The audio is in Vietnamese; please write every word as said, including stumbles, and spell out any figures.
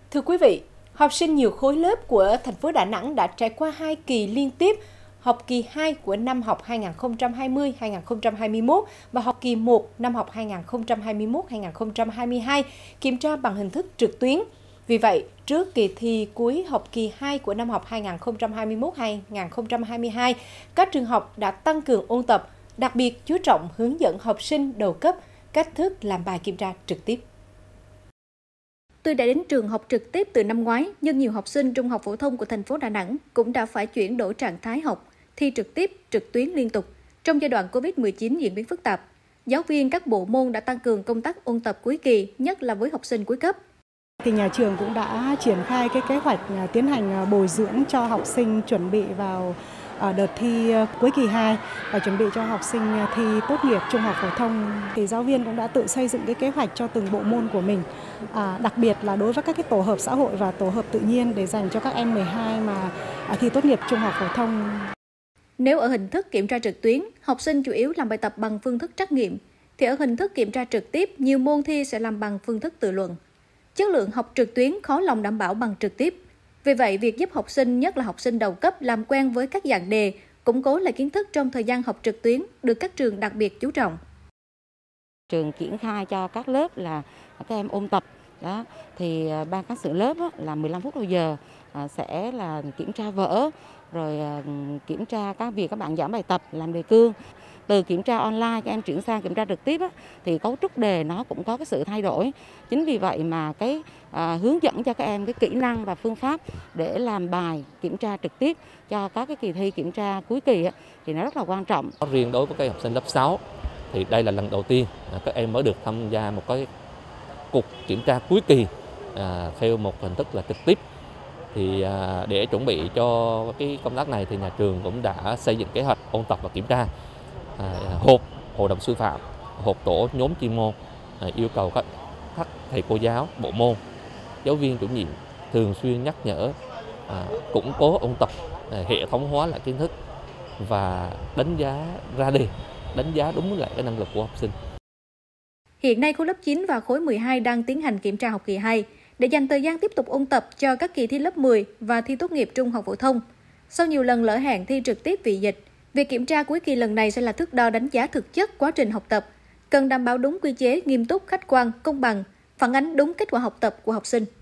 Thưa quý vị, học sinh nhiều khối lớp của thành phố Đà Nẵng đã trải qua hai kỳ liên tiếp, học kỳ hai của năm học hai nghìn không trăm hai mươi hai nghìn không trăm hai mươi mốt và học kỳ một năm học hai nghìn không trăm hai mươi mốt hai nghìn không trăm hai mươi hai kiểm tra bằng hình thức trực tuyến. Vì vậy, trước kỳ thi cuối học kỳ hai của năm học hai nghìn không trăm hai mươi mốt hai nghìn không trăm hai mươi hai, các trường học đã tăng cường ôn tập, đặc biệt chú trọng hướng dẫn học sinh đầu cấp cách thức làm bài kiểm tra trực tiếp. Tuy đã đến trường học trực tiếp từ năm ngoái, nhưng nhiều học sinh trung học phổ thông của thành phố Đà Nẵng cũng đã phải chuyển đổi trạng thái học, thi trực tiếp, trực tuyến liên tục. Trong giai đoạn Covid mười chín diễn biến phức tạp, giáo viên các bộ môn đã tăng cường công tác ôn tập cuối kỳ, nhất là với học sinh cuối cấp. Thì nhà trường cũng đã triển khai cái kế hoạch tiến hành bồi dưỡng cho học sinh chuẩn bị vào đợt thi cuối kỳ hai và chuẩn bị cho học sinh thi tốt nghiệp trung học phổ thông. Thì giáo viên cũng đã tự xây dựng cái kế hoạch cho từng bộ môn của mình, à, đặc biệt là đối với các cái tổ hợp xã hội và tổ hợp tự nhiên để dành cho các em mười hai mà thi tốt nghiệp trung học phổ thông. Nếu ở hình thức kiểm tra trực tuyến, học sinh chủ yếu làm bài tập bằng phương thức trắc nghiệm, thì ở hình thức kiểm tra trực tiếp, nhiều môn thi sẽ làm bằng phương thức tự luận. Chất lượng học trực tuyến khó lòng đảm bảo bằng trực tiếp. Vì vậy, việc giúp học sinh, nhất là học sinh đầu cấp, làm quen với các dạng đề, củng cố lại kiến thức trong thời gian học trực tuyến được các trường đặc biệt chú trọng. Trường triển khai cho các lớp là các em ôn tập, đó thì ban cán sự lớp á, là mười lăm phút đầu giờ sẽ là kiểm tra vở, rồi kiểm tra các việc các bạn giảm bài tập, làm đề cương. Từ kiểm tra online các em chuyển sang kiểm tra trực tiếp á, thì cấu trúc đề nó cũng có cái sự thay đổi. Chính vì vậy mà cái à, hướng dẫn cho các em cái kỹ năng và phương pháp để làm bài kiểm tra trực tiếp cho các cái kỳ thi kiểm tra cuối kỳ á, thì nó rất là quan trọng. Riêng đối với các học sinh lớp sáu thì đây là lần đầu tiên các em mới được tham gia một cái cuộc kiểm tra cuối kỳ à, theo một hình thức là trực tiếp. Thì à, để chuẩn bị cho cái công tác này thì nhà trường cũng đã xây dựng kế hoạch ôn tập và kiểm tra. À, họp hội đồng sư phạm, họp tổ nhóm chuyên môn, à, yêu cầu các, các thầy cô giáo, bộ môn, giáo viên chủ nhiệm thường xuyên nhắc nhở, à, củng cố ôn tập, à, hệ thống hóa lại kiến thức và đánh giá ra đề, đánh giá đúng lại cái năng lực của học sinh. Hiện nay khối lớp chín và khối mười hai đang tiến hành kiểm tra học kỳ hai để dành thời gian tiếp tục ôn tập cho các kỳ thi lớp mười và thi tốt nghiệp trung học phổ thông. Sau nhiều lần lỡ hẹn thi trực tiếp vì dịch, việc kiểm tra cuối kỳ lần này sẽ là thước đo đánh giá thực chất quá trình học tập, cần đảm bảo đúng quy chế, nghiêm túc, khách quan, công bằng, phản ánh đúng kết quả học tập của học sinh.